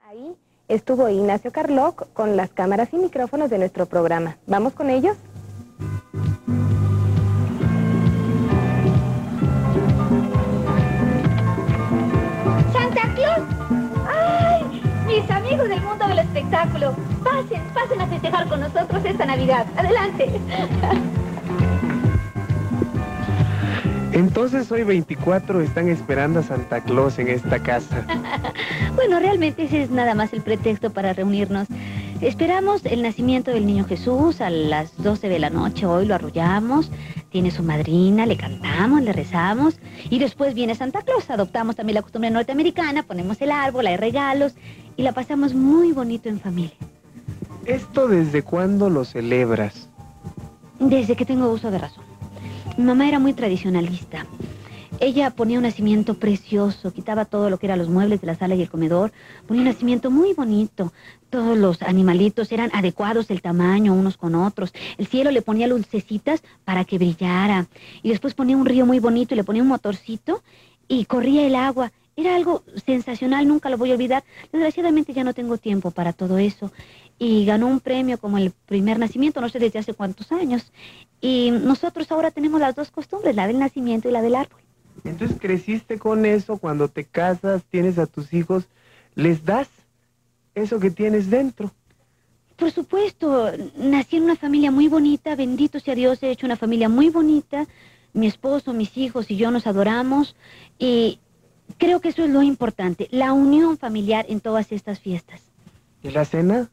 Ahí estuvo Ignacio Carloc con las cámaras y micrófonos de nuestro programa. ¿Vamos con ellos? ¡Santa Claus! ¡Ay! Mis amigos del mundo del espectáculo. Pasen a festejar con nosotros esta Navidad. ¡Adelante! Entonces hoy 24 están esperando a Santa Claus en esta casa. Bueno, realmente ese es nada más el pretexto para reunirnos. Esperamos el nacimiento del niño Jesús a las 12 de la noche. Hoy lo arrullamos, tiene su madrina, le cantamos, le rezamos. Y después viene Santa Claus. Adoptamos también la costumbre norteamericana, ponemos el árbol, hay regalos y la pasamos muy bonito en familia. ¿Esto desde cuándo lo celebras? Desde que tengo uso de razón. Mi mamá era muy tradicionalista. Ella ponía un nacimiento precioso, quitaba todo lo que eran los muebles de la sala y el comedor, ponía un nacimiento muy bonito. Todos los animalitos eran adecuados el tamaño unos con otros. El cielo le ponía lucecitas para que brillara. Y después ponía un río muy bonito y le ponía un motorcito y corría el agua. Era algo sensacional, nunca lo voy a olvidar. Desgraciadamente ya no tengo tiempo para todo eso. Y ganó un premio como el primer nacimiento, no sé desde hace cuántos años. Y nosotros ahora tenemos las dos costumbres, la del nacimiento y la del árbol. Entonces creciste con eso, cuando te casas, tienes a tus hijos, ¿les das eso que tienes dentro? Por supuesto, nací en una familia muy bonita, bendito sea Dios, he hecho una familia muy bonita. Mi esposo, mis hijos y yo nos adoramos y creo que eso es lo importante, la unión familiar en todas estas fiestas. ¿Y la cena?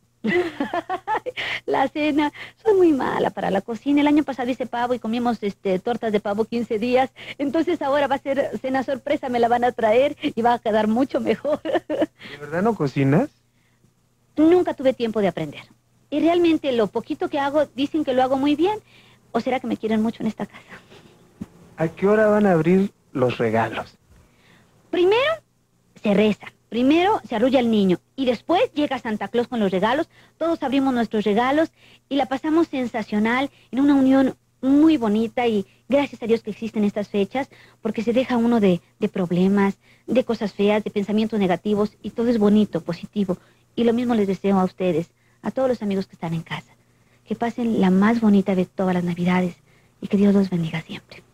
La cena, soy muy mala para la cocina. El año pasado hice pavo y comimos tortas de pavo 15 días. Entonces ahora va a ser cena sorpresa, me la van a traer y va a quedar mucho mejor. ¿De verdad no cocinas? Nunca tuve tiempo de aprender. Y realmente lo poquito que hago, dicen que lo hago muy bien. ¿O será que me quieren mucho en esta casa? ¿A qué hora van a abrir los regalos? Primero se reza. Primero se arrulla el niño y después llega Santa Claus con los regalos, todos abrimos nuestros regalos y la pasamos sensacional, en una unión muy bonita y gracias a Dios que existen estas fechas porque se deja uno de problemas, de cosas feas, de pensamientos negativos y todo es bonito, positivo. Y lo mismo les deseo a ustedes, a todos los amigos que están en casa, que pasen la más bonita de todas las Navidades y que Dios los bendiga siempre.